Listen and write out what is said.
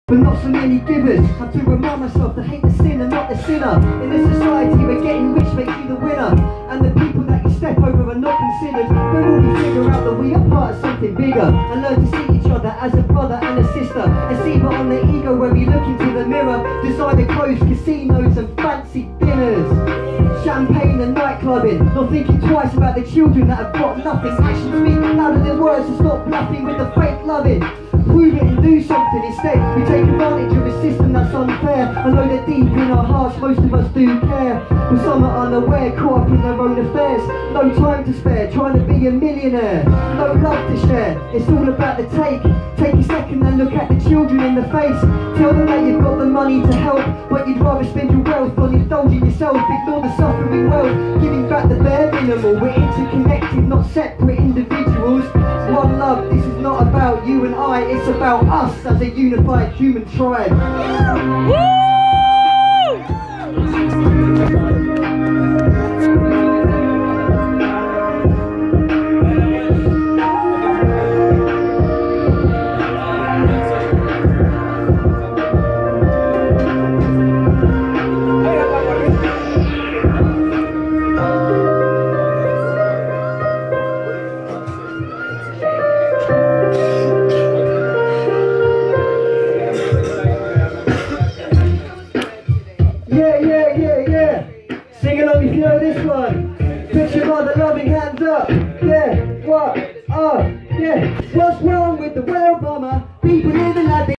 but not so many givers. Have to remind myself to hate the sinner, not the sinner. In this society where getting rich makes you the winner, and the people that you step over are not considered. When will we figure out that we are part of something bigger, and learn to see each other as a brother and a sister? And see but on the ego when we look into the mirror. Designer clothes, casinos and fancy dinners, champagne and nightclubbing, not thinking twice about the children that have got nothing. Actions speak louder than words, so stop bluffing with the fake loving. Prove it and do something instead. We take advantage of a system that's unfair. I know that deep in our hearts most of us do care, but some are unaware, caught up in their own affairs. No time to spare, trying to be a millionaire. No love to share, it's all about the take. Take a second and look at the children in the face. Tell them that you've got the money to help, but you'd rather spend your wealth on indulging yourself. Ignore the suffering wealth, giving back the bare minimal. We're interconnected, not separate individuals. One love, this is not about you and I, it's about us as a unified human tribe. Sing along if you know this one. Put your mother loving hands up. Yeah, what? Oh, yeah. What's wrong with the world, mama? People living like they